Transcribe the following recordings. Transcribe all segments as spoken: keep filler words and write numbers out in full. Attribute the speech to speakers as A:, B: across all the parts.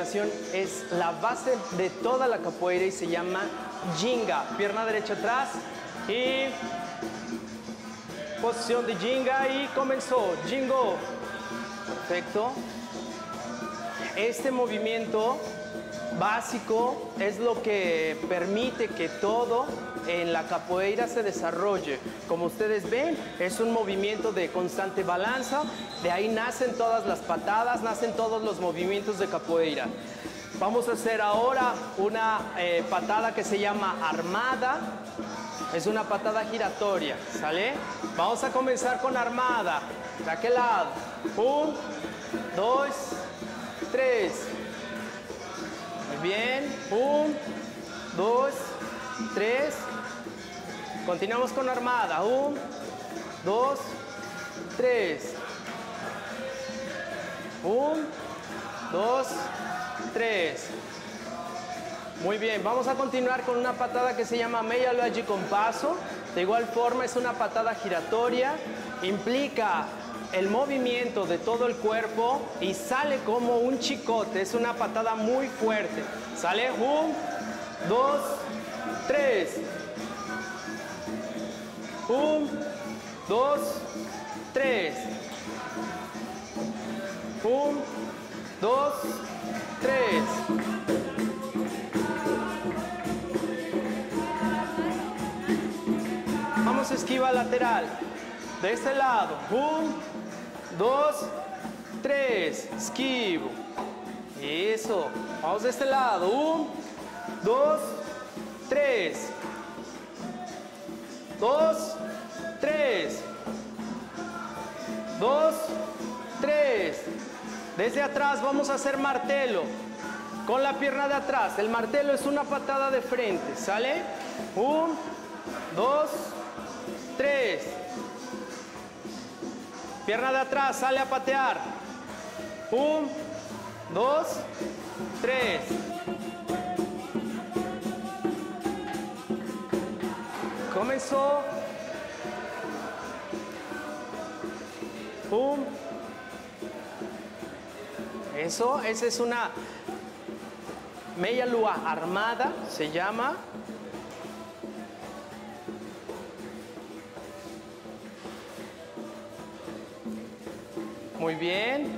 A: respiración es la base de toda la capoeira y se llama ginga. Pierna derecha atrás y posición de ginga y comenzó. Jingo. Perfecto. Este movimiento básico es lo que permite que todo en la capoeira se desarrolle. Como ustedes ven, es un movimiento de constante balanza. De ahí nacen todas las patadas, nacen todos los movimientos de capoeira. Vamos a hacer ahora una eh, patada que se llama armada. Es una patada giratoria, ¿sale? Vamos a comenzar con armada. De aquel lado. Un, dos, tres. Muy bien. Un, dos, tres. Continuamos con armada. Un, dos, tres. Un, dos, tres. Muy bien, vamos a continuar con una patada que se llama meia lua de compasso. De igual forma es una patada giratoria. Implica el movimiento de todo el cuerpo y sale como un chicote. Es una patada muy fuerte. Sale un, dos, tres. Un, dos, tres. Un, dos, tres. Vamos a esquiva lateral. De este lado. Un, dos, tres. Esquivo. Eso. Vamos de este lado. Un, dos, tres. Dos, tres. Dos, tres. Desde atrás vamos a hacer martelo. Con la pierna de atrás. El martelo es una patada de frente. ¿Sale? Un, dos, tres. Pierna de atrás. Sale a patear. Un, dos, tres. Comenzó. Pum. Eso, esa es una meia lua armada, se llama. Muy bien.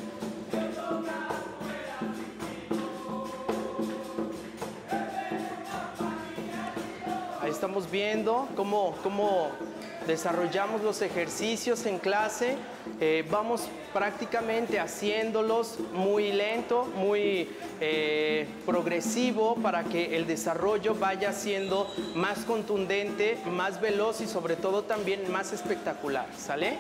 A: Ahí estamos viendo cómo, cómo desarrollamos los ejercicios en clase. Eh, vamos prácticamente haciéndolos muy lento, muy eh, progresivo para que el desarrollo vaya siendo más contundente, más veloz y sobre todo también más espectacular. ¿Sale?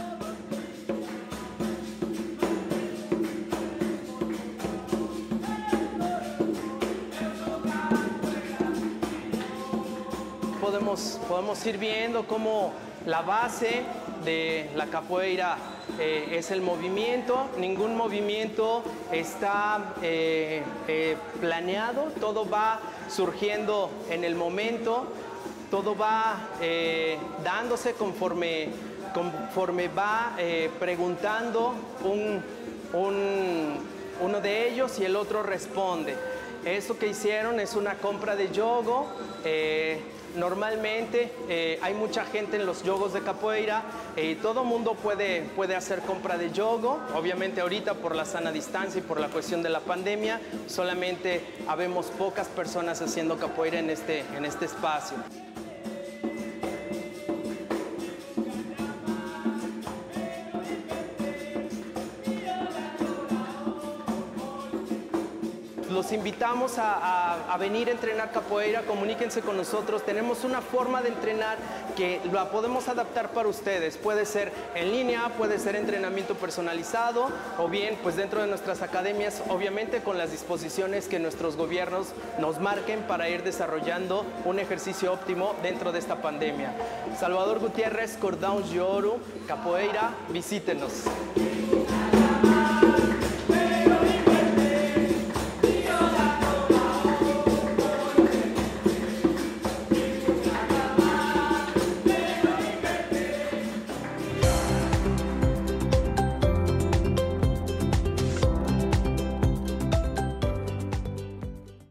A: Podemos, podemos ir viendo cómo la base de la capoeira eh, es el movimiento. Ningún movimiento está eh, eh, planeado, todo va surgiendo en el momento, todo va eh, dándose conforme, conforme va eh, preguntando un, un, uno de ellos y el otro responde. Eso que hicieron es una compra de yogo. Eh, Normalmente eh, hay mucha gente en los yogos de capoeira y eh, todo mundo puede, puede hacer compra de yogo. Obviamente ahorita por la sana distancia y por la cuestión de la pandemia solamente habemos pocas personas haciendo capoeira en este, en este espacio. Los invitamos a, a, a venir a entrenar capoeira, comuníquense con nosotros. Tenemos una forma de entrenar que la podemos adaptar para ustedes. Puede ser en línea, puede ser entrenamiento personalizado o bien pues dentro de nuestras academias, obviamente con las disposiciones que nuestros gobiernos nos marquen para ir desarrollando un ejercicio óptimo dentro de esta pandemia. Salvador Gutiérrez, Cordão de Ouro, Capoeira, visítenos.